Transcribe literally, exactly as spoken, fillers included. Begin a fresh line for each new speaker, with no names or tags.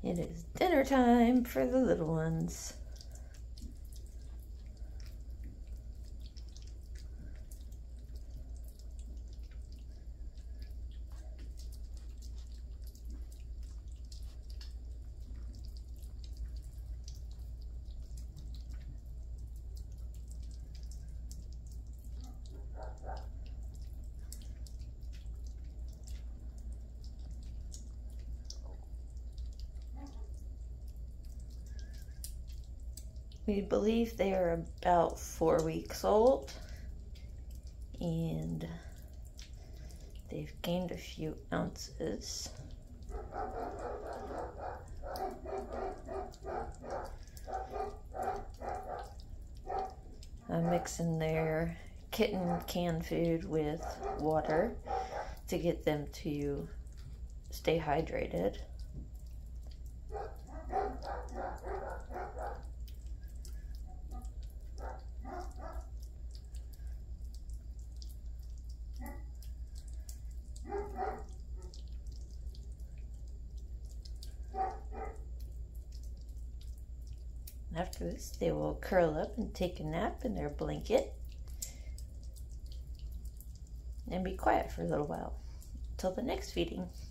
It is dinner time for the little ones. We believe they are about four weeks old, and they've gained a few ounces. I'm mixing their kitten canned food with water to get them to stay hydrated. After this, they will curl up and take a nap in their blanket and be quiet for a little while till the next feeding.